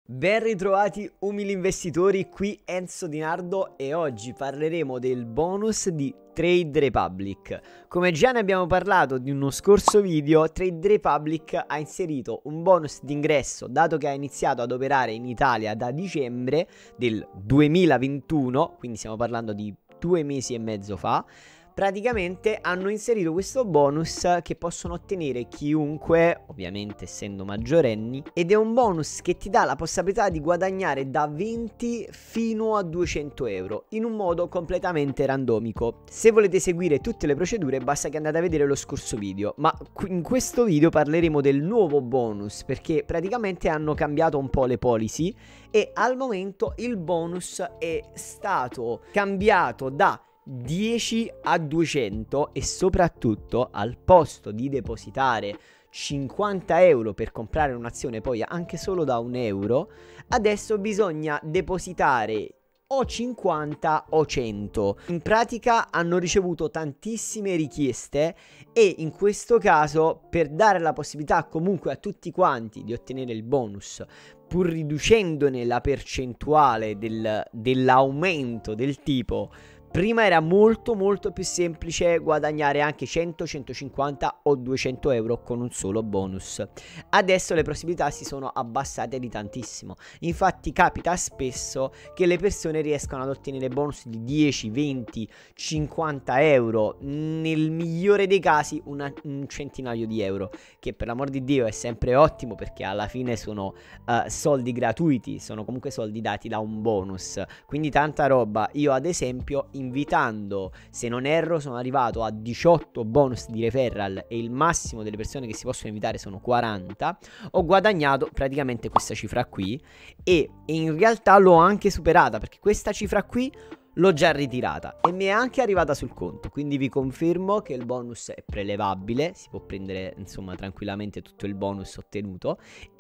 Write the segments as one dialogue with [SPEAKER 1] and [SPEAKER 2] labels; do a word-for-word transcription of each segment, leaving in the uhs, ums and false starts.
[SPEAKER 1] Ben ritrovati umili investitori, qui Enzo Di Nardo e oggi parleremo del bonus di Trade Republic. Come già ne abbiamo parlato in uno scorso video, Trade Republic ha inserito un bonus d'ingresso dato che ha iniziato ad operare in Italia da dicembre del duemilaventuno, quindi stiamo parlando di due mesi e mezzo fa. Praticamente hanno inserito questo bonus che possono ottenere chiunque, ovviamente essendo maggiorenni, ed è un bonus che ti dà la possibilità di guadagnare da venti fino a duecento euro in un modo completamente randomico. Se volete seguire tutte le procedure basta che andate a vedere lo scorso video, ma in questo video parleremo del nuovo bonus perché praticamente hanno cambiato un po' le policy e al momento il bonus è stato cambiato da dieci a duecento e soprattutto al posto di depositare cinquanta euro per comprare un'azione poi anche solo da un euro, adesso bisogna depositare o cinquanta o cento. In pratica hanno ricevuto tantissime richieste e in questo caso, per dare la possibilità comunque a tutti quanti di ottenere il bonus, pur riducendone la percentuale del, dell'aumento del tipo, prima era molto molto più semplice guadagnare anche cento, centocinquanta o duecento euro con un solo bonus. Adesso le possibilità si sono abbassate di tantissimo. Infatti capita spesso che le persone riescano ad ottenere bonus di dieci, venti, cinquanta euro, nel migliore dei casi una, un centinaio di euro, che per l'amor di Dio è sempre ottimo perché alla fine sono uh, soldi gratuiti, sono comunque soldi dati da un bonus, quindi tanta roba. Io ad esempio, invitando, se non erro sono arrivato a diciotto bonus di referral e il massimo delle persone che si possono invitare sono quaranta, ho guadagnato praticamente questa cifra qui e in realtà l'ho anche superata perché questa cifra qui l'ho già ritirata e mi è anche arrivata sul conto, quindi vi confermo che il bonus è prelevabile, si può prendere insomma tranquillamente tutto il bonus ottenuto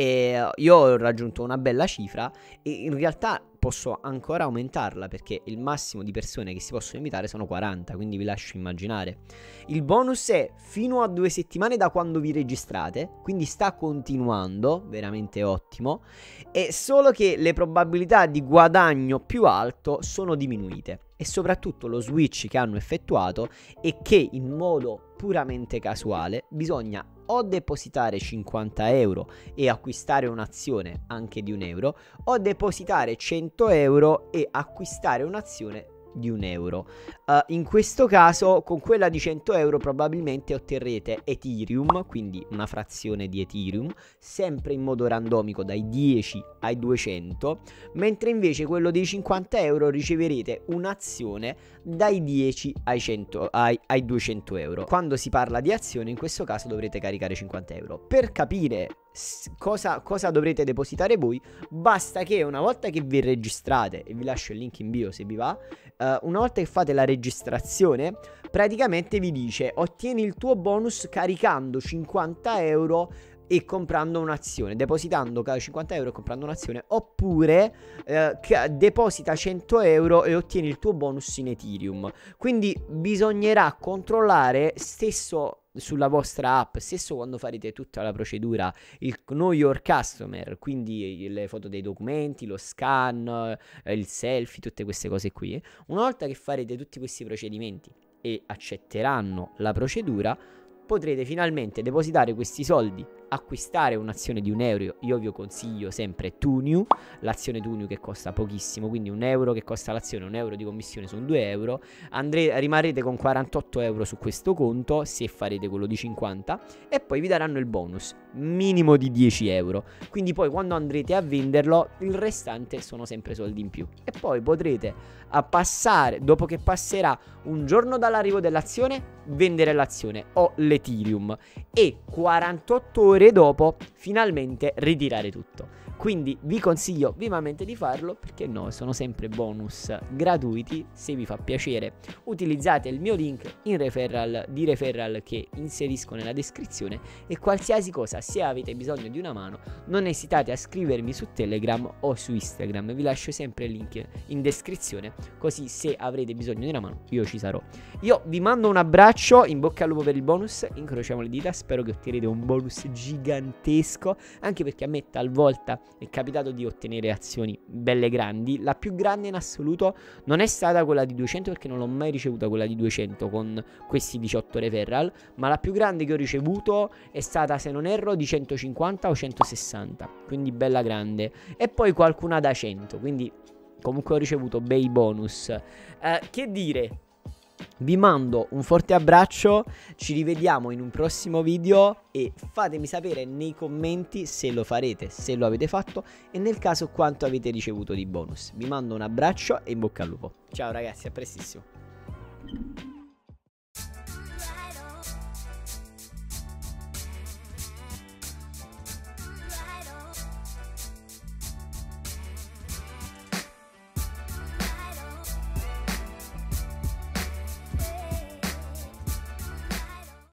[SPEAKER 1] e io ho raggiunto una bella cifra e in realtà posso ancora aumentarla perché il massimo di persone che si possono invitare sono quaranta, quindi vi lascio immaginare. Il bonus è fino a due settimane da quando vi registrate, quindi sta continuando, veramente ottimo, e solo che le probabilità di guadagno più alto sono diminuite e soprattutto lo switch che hanno effettuato è che in modo puramente casuale bisogna o depositare cinquanta euro e acquistare un'azione anche di un euro, o depositare cento euro e acquistare un'azione di un euro. Uh, in questo caso con quella di cento euro probabilmente otterrete Ethereum, quindi una frazione di Ethereum, sempre in modo randomico dai dieci ai duecento, mentre invece quello dei cinquanta euro riceverete un'azione dai dieci ai, cento, ai, ai duecento euro. Quando si parla di azione in questo caso dovrete caricare cinquanta euro. Per capire Cosa, cosa dovrete depositare voi, basta che una volta che vi registrate, e vi lascio il link in bio se vi va, uh, una volta che fate la registrazione praticamente vi dice ottieni il tuo bonus caricando cinquanta euro e comprando un'azione, depositando cinquanta euro e comprando un'azione, oppure eh, deposita cento euro e ottieni il tuo bonus in Ethereum. Quindi bisognerà controllare stesso sulla vostra app, stesso quando farete tutta la procedura, il Know Your Customer, quindi le foto dei documenti, lo scan, eh, il selfie, tutte queste cose qui. Una volta che farete tutti questi procedimenti e accetteranno la procedura, potrete finalmente depositare questi soldi, acquistare un'azione di un euro. Io vi consiglio sempre Tuniu, l'azione Tuniu che costa pochissimo, quindi un euro che costa l'azione, un euro di commissione sono due euro. Andre rimarrete con quarantotto euro su questo conto se farete quello di cinquanta e poi vi daranno il bonus minimo di dieci euro. Quindi poi quando andrete a venderlo il restante sono sempre soldi in più e poi potrete a passare, dopo che passerà un giorno dall'arrivo dell'azione, vendere l'azione o l'Ethereum e quarantotto ore dopo finalmente ritirare tutto. Quindi vi consiglio vivamente di farlo perché no, sono sempre bonus gratuiti. Se vi fa piacere utilizzate il mio link in referral, di referral che inserisco nella descrizione e qualsiasi cosa, se avete bisogno di una mano non esitate a scrivermi su Telegram o su Instagram, vi lascio sempre il link in descrizione, così se avrete bisogno di una mano io ci sarò. Io vi mando un abbraccio, in bocca al lupo per il bonus, incrociamo le dita, spero che otterrete un bonus gigantesco, anche perché a me talvolta è capitato di ottenere azioni belle grandi. La più grande in assoluto non è stata quella di duecento, perché non l'ho mai ricevuta quella di duecento con questi diciotto referral, ma la più grande che ho ricevuto è stata, se non erro, di centocinquanta o centosessanta, quindi bella grande, e poi qualcuna da cento, quindi comunque ho ricevuto bei bonus. Eh, che dire, vi mando un forte abbraccio, ci rivediamo in un prossimo video e fatemi sapere nei commenti se lo farete, se lo avete fatto e nel caso quanto avete ricevuto di bonus. Vi mando un abbraccio e in bocca al lupo. Ciao ragazzi, a prestissimo.